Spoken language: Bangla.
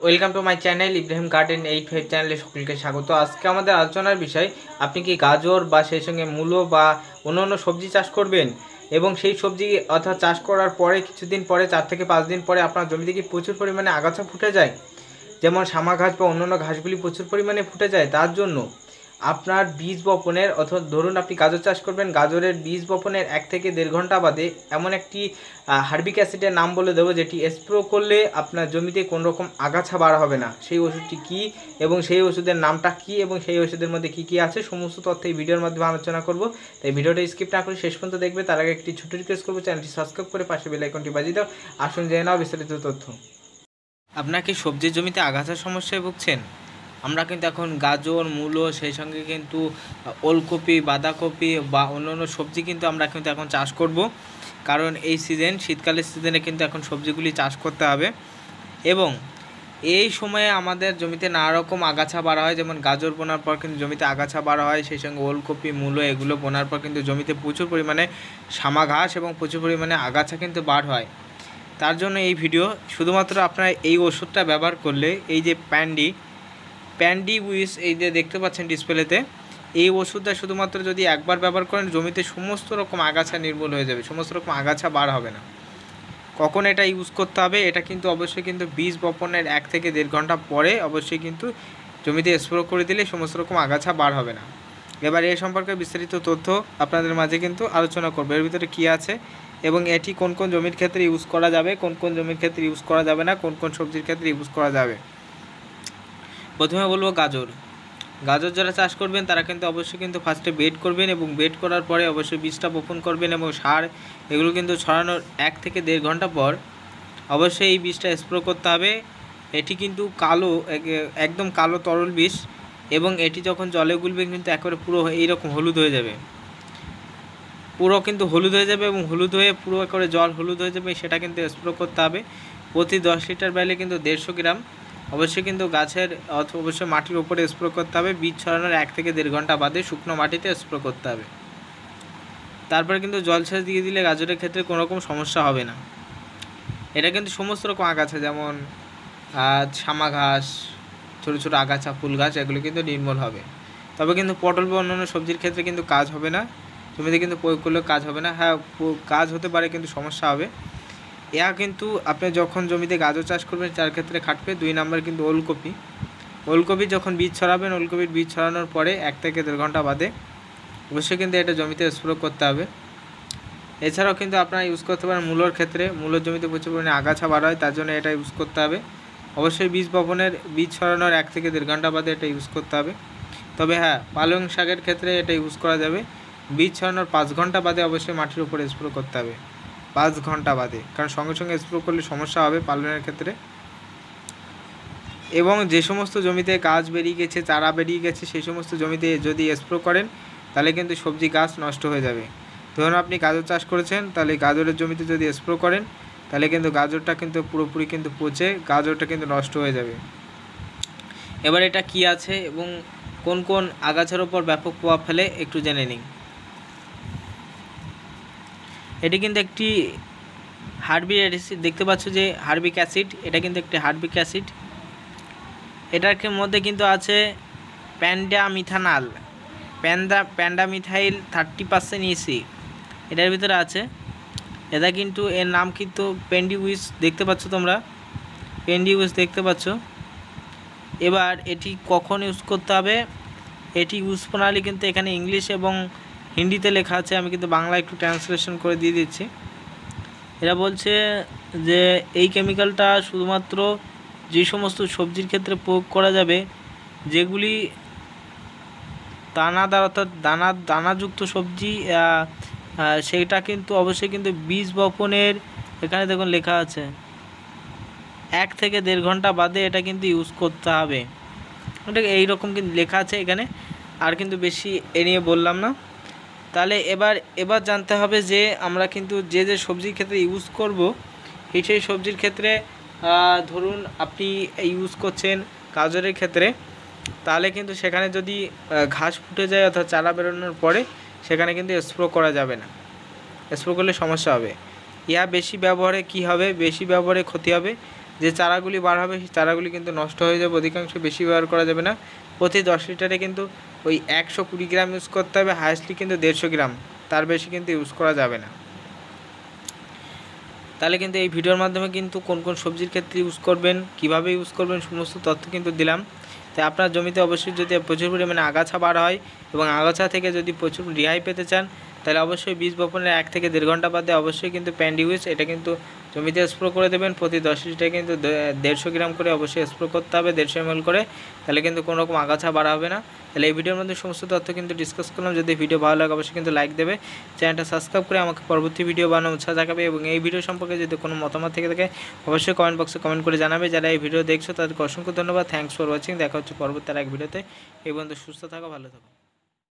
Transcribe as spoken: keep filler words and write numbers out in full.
Welcome to my channel Ibrahim garden eight five চ্যানেলে সকলকে স্বাগত। আজকে আমাদের আলোচনার বিষয়, আপনি কি গাজর বা সেই সঙ্গে মূলো বা অন্য অন্য সবজি চাষ করবেন এবং সেই সবজি অর্থাৎ চাষ করার পরে কিছুদিন পরে চার থেকে পাঁচ দিন পরে আপনার জমিতে কি প্রচুর পরিমাণে আগাছা ফুটে যায়, যেমন শামা ঘাস বা অন্যান্য ঘাসগুলি প্রচুর পরিমাণে ফুটে যায়। তার জন্য আপনার বীজ বপনের অর্থাৎ ধরুন আপনি গাজর চাষ করবেন, গাজরের বীজ বপনের এক থেকে দেড় ঘন্টা বাদে এমন একটি হার্বিক অ্যাসিডের নাম বলে দেবো, যেটি স্প্রে করলে আপনার জমিতে কোনো রকম আগাছা বার হবে না। সেই ওষুধটি কী এবং সেই ওষুধের নামটা কী এবং সেই ওষুধের মধ্যে কী কী আছে সমস্ত তথ্য এই ভিডিওর মাধ্যমে আলোচনা করব। তাই ভিডিওটা স্কিপ না করে শেষ পর্যন্ত দেখবে। তার আগে একটি ছোটো রিকোয়েস্ট করবো, চ্যানেলটি সাবস্ক্রাইব করে পাশে বেল আইকনটি বাজিয়ে দাও। আসুন জেনে নাও বিস্তারিত তথ্য। আপনার কি সবজির জমিতে আগাছার সমস্যায় ভুগছেন? আমরা কিন্তু এখন গাজর, মূলো, সেই সঙ্গে কিন্তু ওলকপি, বাঁধাকপি বা অন্য অন্য সবজি কিন্তু আমরা কিন্তু এখন চাষ করব, কারণ এই সিজন শীতকালের সিজনে কিন্তু এখন সবজিগুলি চাষ করতে হবে। এবং এই সময়ে আমাদের জমিতে নানা রকম আগাছা বাড়া হয়, যেমন গাজর বোনার পর কিন্তু জমিতে আগাছা বাড়া হয়, সেই সঙ্গে ওলকপি, মূলো এগুলো বোনার পর কিন্তু জমিতে প্রচুর পরিমাণে শামা ঘাস এবং প্রচুর পরিমাণে আগাছা কিন্তু বার হয়। তার জন্য এই ভিডিও শুধুমাত্র আপনারা এই ওষুধটা ব্যবহার করলে, এই যে প্যান্ডি প্যান্ডি উইস এই যে দেখতে পাচ্ছেন ডিসপ্লেতে, এই ওষুধটা শুধুমাত্র যদি একবার ব্যবহার করেন জমিতে সমস্ত রকম আগাছা নির্মূল হয়ে যাবে, সমস্ত রকম আগাছা বার হবে না। কখন এটা ইউজ করতে হবে, এটা কিন্তু অবশ্যই কিন্তু বীজ বপনের এক থেকে দেড় ঘন্টা পরে অবশ্যই কিন্তু জমিতে স্প্রে করে দিলে সমস্ত রকম আগাছা বার হবে না। এবার এ সম্পর্কে বিস্তারিত তথ্য আপনাদের মাঝে কিন্তু আলোচনা করবো, এর ভিতরে কী আছে এবং এটি কোন কোন জমির ক্ষেত্রে ইউজ করা যাবে, কোন কোন জমির ক্ষেত্রে ইউজ করা যাবে না, কোন কোন সবজির ক্ষেত্রে ইউজ করা যাবে। প্রথমে বলবো গাজর। গাজর যারা চাষ করবেন তারা কিন্তু অবশ্যই কিন্তু ফার্স্টে বেড করবেন এবং বেড করার পরে অবশ্যই বীজটা বপন করবেন এবং সার এগুলো কিন্তু ছড়ানোর এক থেকে দেড় ঘন্টা পর অবশ্যই এই বীজটা স্প্রে করতে হবে। এটি কিন্তু কালো, একদম কালো তরল বীজ এবং এটি যখন জলে গুলবে কিন্তু একেবারে পুরো এইরকম হলুদ হয়ে যাবে, পুরো কিন্তু হলুদ হয়ে যাবে এবং হলুদ হয়ে পুরো একেবারে জল হলুদ হয়ে যাবে, সেটা কিন্তু স্প্রে করতে হবে। প্রতি দশ লিটার বেলে কিন্তু দেড়শো গ্রাম অবশ্যই কিন্তু গাছের অথবা অবশ্যই মাটির উপরে স্প্রে করতে হবে। বীজ ছড়ানোর এক থেকে দেড় ঘন্টা বাদে শুকনো মাটিতে স্প্রে করতে হবে। তারপরে কিন্তু জলসেচ দিয়ে দিলে গাজরের ক্ষেত্রে কোনো রকম সমস্যা হবে না। এটা কিন্তু সমস্ত রকম আগাছা, যেমন শামা ঘাস, ছোটো ছোটো আগাছা, ফুল গাছ, এগুলো কিন্তু নির্মূল হবে। তবে কিন্তু পটল বা অন্যান্য সবজির ক্ষেত্রে কিন্তু কাজ হবে না, জমিতে কিন্তু প্রয়োগ করলেও কাজ হবে না। হ্যাঁ, কাজ হতে পারে কিন্তু সমস্যা হবে। এয়া কিন্তু আপনি যখন জমিতে গাজর চাষ করবেন তার ক্ষেত্রে খাটবে। দুই নাম্বার কিন্তু ওলকপি। ওলকপি যখন বীজ ছড়াবেন, ওলকপির বীজ ছড়ানোর পরে এক থেকে দেড় ঘন্টা বাদে অবশ্যই কিন্তু এটা জমিতে স্প্রে করতে হবে। এছাড়াও কিন্তু আপনারা ইউজ করতে পারেন মূলোর ক্ষেত্রে। মূলোর জমিতে প্রচুর পরিমাণে আগাছা বার হয়, তার জন্য এটা ইউজ করতে হবে। অবশ্যই বীজ বপনের বীজ ছড়ানোর এক থেকে দেড় ঘন্টা বাদে এটা ইউজ করতে হবে। তবে হ্যাঁ, পালং শাকের ক্ষেত্রে এটা ইউজ করা যাবে বীজ ছড়ানোর পাঁচ ঘন্টা বাদে অবশ্যই মাটির উপরে স্প্রে করতে হবে, পাঁচ ঘন্টা বাদে, কারণ সঙ্গে সঙ্গে স্প্রে করলে সমস্যা হবে পালনের ক্ষেত্রে। এবং যে সমস্ত জমিতে গাছ বেরিয়ে গেছে, চারা বেরিয়ে গেছে, সেই সমস্ত জমিতে যদি স্প্রে করেন তাহলে কিন্তু সবজি গাছ নষ্ট হয়ে যাবে। ধরুন আপনি গাজর চাষ করেছেন, তাহলে গাজরের জমিতে যদি স্প্রে করেন তাহলে কিন্তু গাজরটা কিন্তু পুরোপুরি কিন্তু পচে গাজরটা কিন্তু নষ্ট হয়ে যাবে। এবার এটা কি আছে এবং কোন কোন আগাছার ওপর ব্যাপক প্রভাব ফেলে একটু জেনে নিন। এটি কিন্তু একটি হার্বিক অ্যাসিড, দেখতে পাচ্ছ যে হার্বিক অ্যাসিড, এটা কিন্তু একটি হার্বিক অ্যাসিড। এটার মধ্যে কিন্তু আছে প্যান্ডামিথানাল, প্যান্ডা প্যান্ডামিথাইল থার্টি পার্সেন্ট ইসি এটার ভিতরে আছে। এটা কিন্তু এর নাম কিন্তু পেন্ডিউইস, দেখতে পাচ্ছ তোমরা পেন্ডিউইস দেখতে পাচ্ছ। এবার এটি কখন ইউজ করতে হবে, এটি ইউজ প্রণালী কিন্তু এখানে ইংলিশ এবং হিন্দিতে লেখা আছে, আমি কিন্তু বাংলা একটু ট্রান্সলেশন করে দিয়ে দিচ্ছি। এরা বলছে যে এই কেমিক্যালটা শুধুমাত্র যে সমস্ত সবজির ক্ষেত্রে প্রয়োগ করা যাবে যেগুলি দানাদার অর্থাৎ দানা দানাযুক্ত সবজি, সেটা কিন্তু অবশ্যই কিন্তু বীজ বপনের এখানে দেখুন লেখা আছে এক থেকে দেড় ঘন্টা বাদে এটা কিন্তু ইউজ করতে হবে। এটা এইরকম কিন্তু লেখা আছে এখানে, আর কিন্তু বেশি এ নিয়ে বললাম না। তাহলে এবার এবার জানতে হবে যে আমরা কিন্তু যে যে সবজির ক্ষেত্রে ইউজ করব, এই সেই সবজির ক্ষেত্রে ধরুন আপনি ইউজ করছেন গাজরের ক্ষেত্রে, তাহলে কিন্তু সেখানে যদি ঘাস ফুটে যায় অর্থাৎ চারা বেরোনোর পরে সেখানে কিন্তু স্প্রে করা যাবে না, স্প্রে করলে সমস্যা হবে। ইয়া বেশি ব্যবহারে কি হবে, বেশি ব্যবহারে ক্ষতি হবে। যে চারাগুলি বার হবে সেই চারাগুলি কিন্তু নষ্ট হয়ে যাবে, অধিকাংশ বেশি ব্যবহার করা যাবে না। প্রতি দশ লিটারে কিন্তু ওই একশো কুড়ি গ্রাম ইউজ করতে হবে, হায়েস্টলি কিন্তু দেড়শো গ্রাম, তার বেশি কিন্তু ইউজ করা যাবে না। তাহলে কিন্তু এই ভিডিওর মাধ্যমে কিন্তু কোন কোন সবজির ক্ষেত্রে ইউজ করবেন, কিভাবে ইউজ করবেন সমস্ত তথ্য কিন্তু দিলাম। তাই আপনার জমিতে অবশ্যই যদি প্রচুর পরিমাণে আগাছা বার হয় এবং আগাছা থেকে যদি প্রচুর রেহাই পেতে চান, তাহলে অবশ্যই বীজ বপনের এক থেকে দেড় ঘন্টা বাদে অবশ্যই কিন্তু প্যান্ডিউইজ এটা কিন্তু জমিতে স্প্রে করে দেবেন। প্রতি দশ লিটারে কিন্তু দেড়শো গ্রাম করে অবশ্যই স্প্রে করতে হবে, দেড়শো এম এল করে, তাহলে কিন্তু কোনো রকম আগাছা বাড়া হবে না। তাহলে এই ভিডিওর মধ্যে সমস্ত তথ্য কিন্তু ডিসকাস করলাম। যদি ভিডিও ভালো লাগে অবশ্যই কিন্তু লাইক দেবে, চ্যানেলটা সাবস্ক্রাইব করে আমাকে পরবর্তী ভিডিও বানানো উৎসাহ দেখাবে এবং এই ভিডিও সম্পর্কে যদি কোনো মতামত থেকে থাকে অবশ্যই কমেন্ট বক্সে কমেন্ট করে জানাবে। যারা এই ভিডিও দেখছো তাদেরকে অসংখ্য ধন্যবাদ। Thanks for watching. দেখা হচ্ছে পরবর্তী আর এক ভিডিওতে। এই পর্যন্ত সুস্থ থাকো, ভালো থাকো।